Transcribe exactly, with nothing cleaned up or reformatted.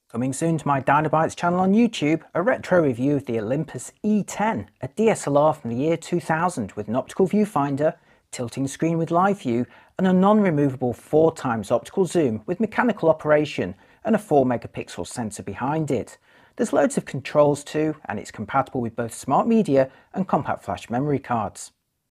Coming soon to my Dinobytes channel on YouTube, a retro review of the Olympus E ten, a D S L R from the year two thousand with an optical viewfinder, tilting screen with live view, and a non-removable four times optical zoom with mechanical operation and a four megapixel sensor behind it. There's loads of controls too, and it's compatible with both smart media and compact flash memory cards.